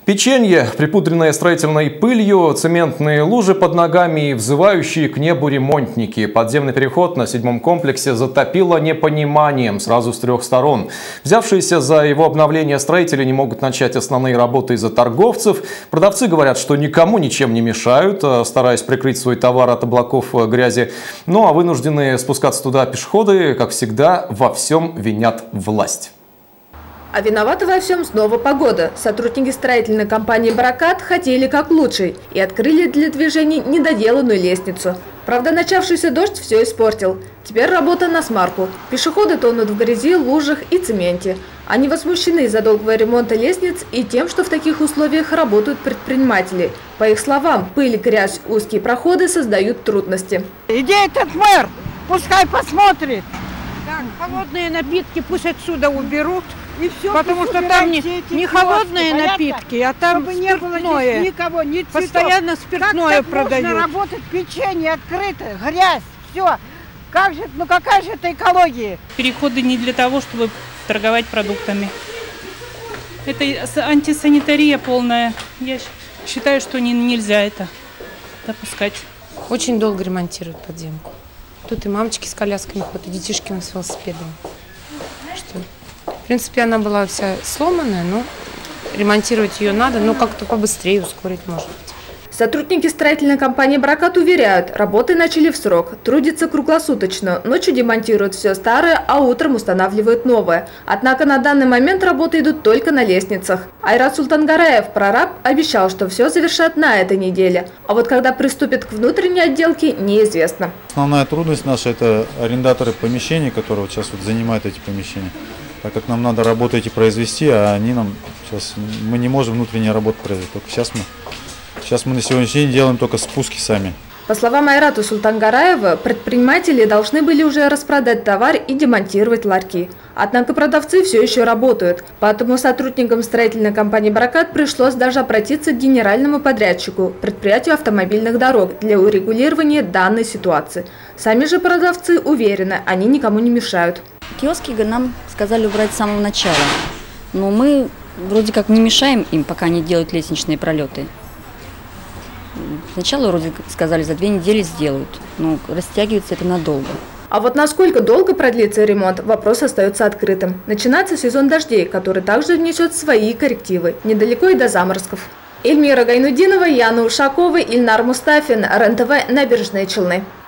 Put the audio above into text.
Печенье, припудренное строительной пылью, цементные лужи под ногами и взывающие к небу ремонтники. Подземный переход на 7-м комплексе затопило непониманием сразу с 3 сторон. Взявшиеся за его обновление строители не могут начать основные работы из-за торговцев. Продавцы говорят, что никому ничем не мешают, стараясь прикрыть свой товар от облаков грязи. Ну а вынужденные спускаться туда пешеходы, как всегда, во всем винят власть. А виновата во всем снова погода. Сотрудники строительной компании «Баракат» хотели как лучше и открыли для движений недоделанную лестницу. Правда, начавшийся дождь все испортил. Теперь работа на смарку. Пешеходы тонут в грязи, лужах и цементе. Они возмущены из-за долгого ремонта лестниц и тем, что в таких условиях работают предприниматели. По их словам, пыль, грязь, узкие проходы создают трудности. Иди этот мэр, пускай посмотрит. Так, холодные напитки пусть отсюда уберут. И все, потому что там не холодные напитки, а там спиртное. Никого, ни цветов. Постоянно спиртное продают. Можно работать, печенье открыто, грязь, все. Как же, ну какая же это экология? Переходы не для того, чтобы торговать продуктами. Это антисанитария полная. Я считаю, что нельзя это допускать. Очень долго ремонтируют подземку. Тут и мамочки с колясками ходят, и детишки у нас с велосипедами. В принципе, она была вся сломанная, но ремонтировать ее надо, но как-то побыстрее ускорить может быть. Сотрудники строительной компании «Баракат» уверяют, работы начали в срок, трудятся круглосуточно, ночью демонтируют все старое, а утром устанавливают новое. Однако на данный момент работы идут только на лестницах. Айрат Султангараев, прораб, обещал, что все завершат на этой неделе. А вот когда приступят к внутренней отделке, неизвестно. Основная трудность наша – это арендаторы помещений, которые вот сейчас занимают эти помещения. Так как нам надо работу эти произвести, а они нам сейчас мы не можем внутренние работы произвести. Только сейчас мы на сегодняшний день делаем только спуски сами. По словам Айрата Султангараева, предприниматели должны были уже распродать товар и демонтировать ларьки. Однако продавцы все еще работают. Поэтому сотрудникам строительной компании «Баракат» пришлось даже обратиться к генеральному подрядчику, предприятию автомобильных дорог, для урегулирования данной ситуации. Сами же продавцы уверены, они никому не мешают. Киоски нам сказали убрать с самого начала, но мы вроде как не мешаем им, пока они делают лестничные пролеты. Сначала вроде сказали, за 2 недели сделают, но растягивается это надолго. А вот насколько долго продлится ремонт, вопрос остается открытым. Начинается сезон дождей, который также внесет свои коррективы, недалеко и до заморозков. Эльмира Гайнудинова, Яна Ушакова, Ильнар Мустафин, РЕН-ТВ, Набережные Челны.